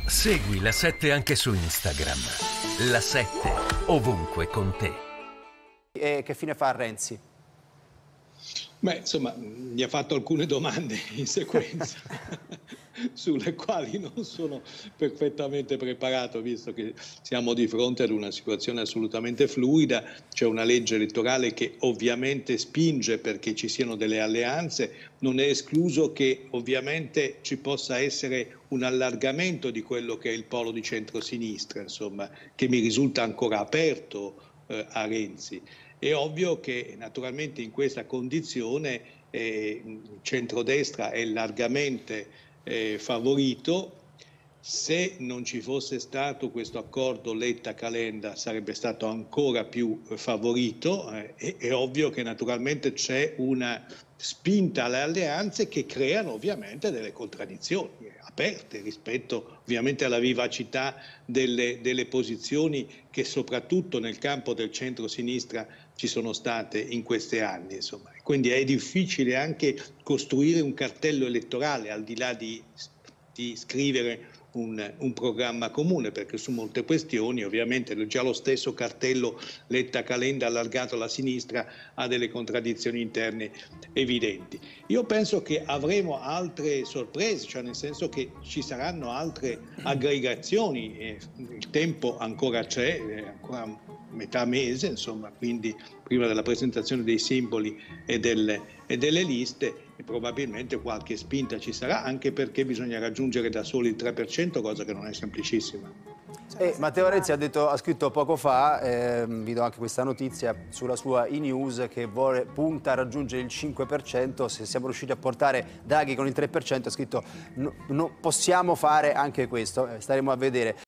Segui La 7 anche su Instagram. La 7, ovunque con te. E che fine fa Renzi? Beh, insomma, mi ha fatto alcune domande in sequenza sulle quali non sono perfettamente preparato, visto che siamo di fronte ad una situazione assolutamente fluida. C'è una legge elettorale che ovviamente spinge perché ci siano delle alleanze. Non è escluso che ovviamente ci possa essere un allargamento di quello che è il polo di centrosinistra, insomma, che mi risulta ancora aperto a Renzi. È ovvio che naturalmente in questa condizione il centrodestra è largamente favorito. Se non ci fosse stato questo accordo Letta-Calenda sarebbe stato ancora più favorito. È ovvio che naturalmente c'è una spinta alle alleanze che creano ovviamente delle contraddizioni aperte rispetto ovviamente alla vivacità delle posizioni che soprattutto nel campo del centro-sinistra ci sono state in questi anni, insomma. Quindi è difficile anche costruire un cartello elettorale al di là di scrivere un programma comune, perché su molte questioni ovviamente già lo stesso cartello Letta-Calenda allargato alla sinistra ha delle contraddizioni interne evidenti. Io penso che avremo altre sorprese, cioè nel senso che ci saranno altre aggregazioni, il tempo ancora c'è, ancora metà mese, insomma, quindi prima della presentazione dei simboli e delle liste, e probabilmente qualche spinta ci sarà, anche perché bisogna raggiungere da soli il 3%, cosa che non è semplicissima. Matteo Renzi ha scritto poco fa, vi do anche questa notizia sulla sua e-news, che punta a raggiungere il 5%. Se siamo riusciti a portare Draghi con il 3%, ha scritto no, possiamo fare anche questo, staremo a vedere.